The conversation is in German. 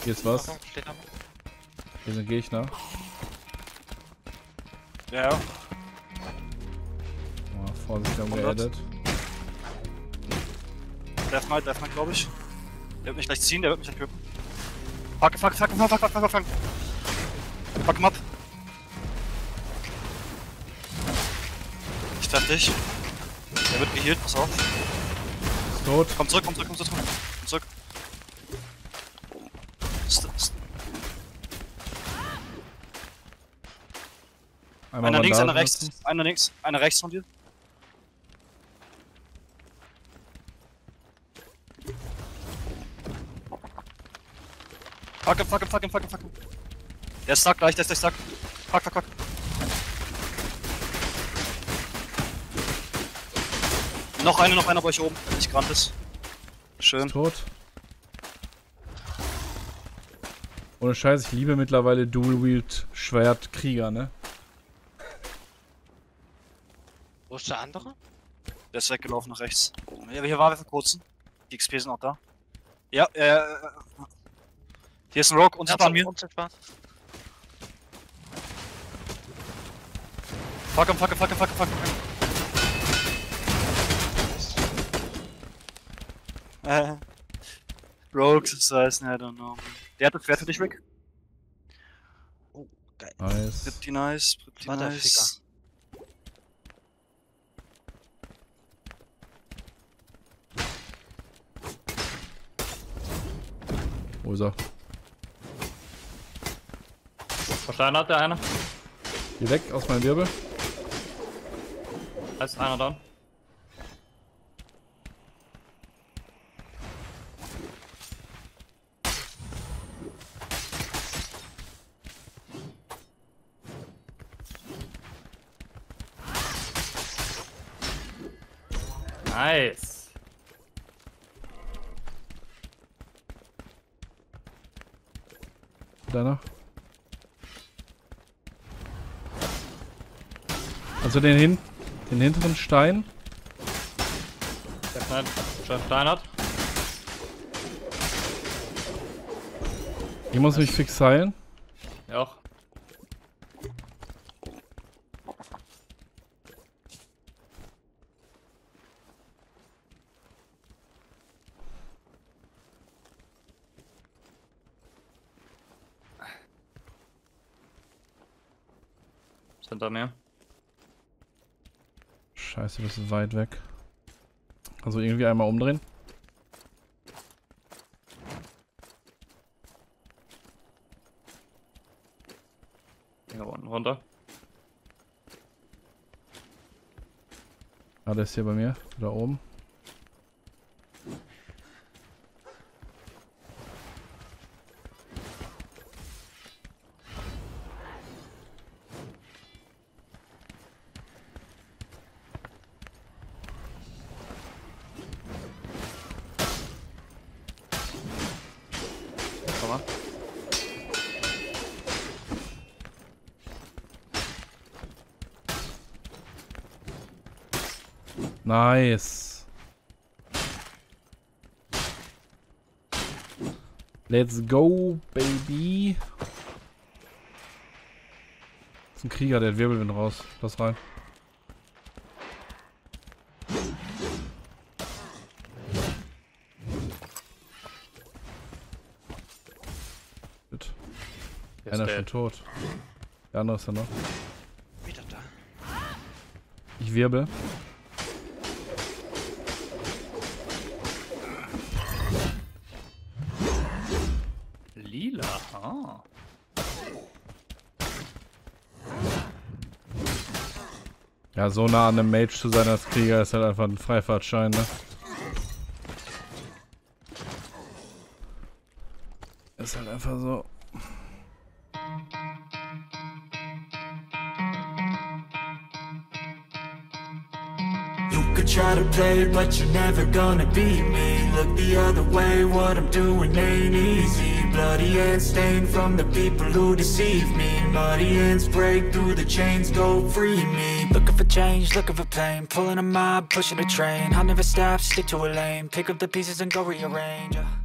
Hier ist was. Steht da. Hier sind Gegner. Ja, ja. Oh, Vorsicht, wir haben geaddet. Deathknight, glaube ich. Der wird mich gleich ziehen, der wird mich entköpfen. Fuck. Fuck him up. Ich treff dich. Der wird geheilt, pass auf. Ist tot. Komm zurück. Einmal Einer links, Bandage einer rechts. nutzen. Einer rechts von dir. Fuck him. Der ist stuck gleich, der ist stuck. Fuck. Noch einer bei euch oben, der nicht gerannt ist. Schön. Ist tot. Ohne Scheiß, ich liebe mittlerweile Dual-Wield-Schwert-Krieger, ne? Wo ist der andere? Der ist weggelaufen nach rechts. Hier war wir vor kurzem. Die XP sind auch da. Ja, hier ist ein Rogue, unter an mir. Fuck him. Rogue, das heißt, I don't know. Der hat das Schwert für dich, Rick. Oh, geil. Nice. Pretty nice. War der Ficker. Wo ist er? Versteinert der eine. Geh weg aus meinem Wirbel. Da ist einer down. Nice. Deiner. Also den hinteren Stein. Der versteinert. Ich muss mich fix heilen. Ja auch. Hinter mir. Scheiße, das ist weit weg. Also irgendwie einmal umdrehen. Hier unten runter. Ah, der ist hier bei mir. Da oben. Komm mal. Nice. Let's go, baby. Das ist ein Krieger, der hat Wirbelwind raus. Lass rein. Shit. Einer ist schon tot. Der andere ist ja noch. Wieder da. Ich wirbel. Lila. Ah. Ja, so nah an einem Mage zu sein als Krieger ist halt einfach ein Freifahrtschein, ne? Ist halt einfach so. You could try to play, but you're never gonna beat me. Look the other way, what I'm doing ain't easy. Bloody hands stained from the people who deceive me. Muddy hands break through the chains, go free me. Looking for change, looking for pain. Pulling a mob, pushing a train. I'll never stop, stick to a lane. Pick up the pieces and go rearrange.